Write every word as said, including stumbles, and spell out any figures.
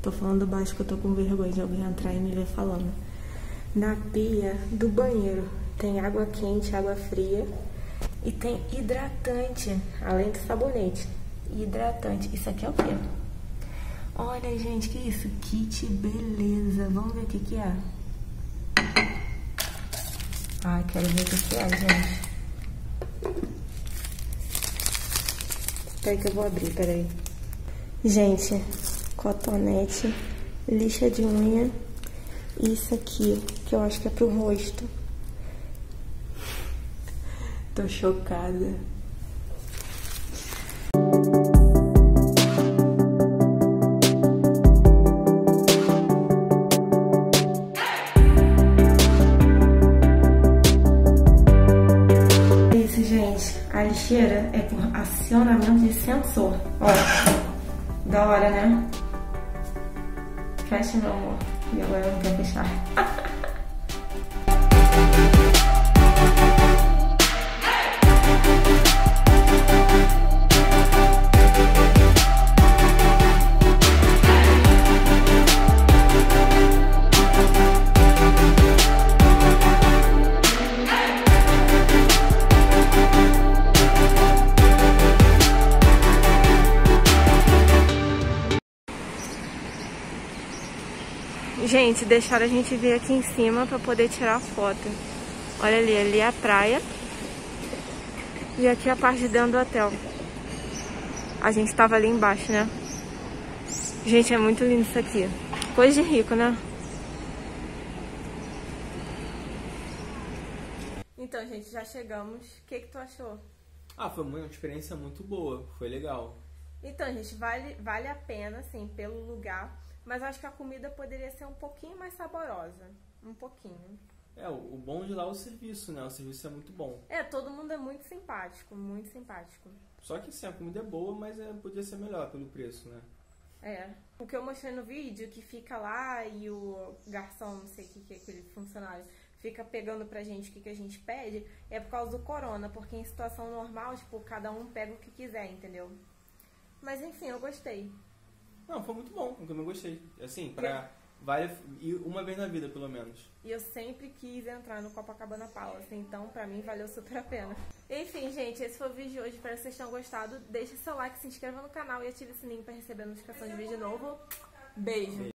Tô falando baixo que eu tô com vergonha de alguém entrar e me ver falando. Na pia do banheiro tem água quente, água fria e tem hidratante, além do sabonete. Hidratante. Isso aqui é o quê? Olha, gente, que isso? Kit beleza. Vamos ver o que que é. Ah, quero ver o que que é, gente. Peraí que eu vou abrir, peraí. Gente, cotonete, lixa de unha e isso aqui, que eu acho que é pro rosto. Tô chocada. É isso, gente. A lixeira é por acionamento de sensor. Olha. Da hora, né? Fecha, meu amor. E agora eu não quero fechar. Gente, deixaram a gente vir aqui em cima pra poder tirar foto. Olha ali, ali é a praia. E aqui é a parte de dentro do hotel. A gente tava ali embaixo, né? Gente, é muito lindo isso aqui. Coisa de rico, né? Então, gente, já chegamos. O que que tu achou? Ah, foi uma experiência muito boa. Foi legal. Então, gente, vale, vale a pena, assim, pelo lugar. Mas eu acho que a comida poderia ser um pouquinho mais saborosa. Um pouquinho. É, o bom de lá é o serviço, né? O serviço é muito bom. É, todo mundo é muito simpático, muito simpático. Só que sim, a comida é boa, mas é, podia ser melhor pelo preço, né? É. O que eu mostrei no vídeo, que fica lá e o garçom, não sei o que, que é aquele funcionário, fica pegando pra gente o que, que a gente pede, é por causa do corona. Porque em situação normal, tipo, cada um pega o que quiser, entendeu? Mas enfim, eu gostei. Não, foi muito bom, eu também gostei. Assim, pra... Vale ir uma vez na vida, pelo menos. E eu sempre quis entrar no Copacabana Palace, então pra mim valeu super a pena. Enfim, gente, esse foi o vídeo de hoje. Espero que vocês tenham gostado. Deixe seu like, se inscreva no canal e ative o sininho pra receber notificação de vídeo novo. Beijo!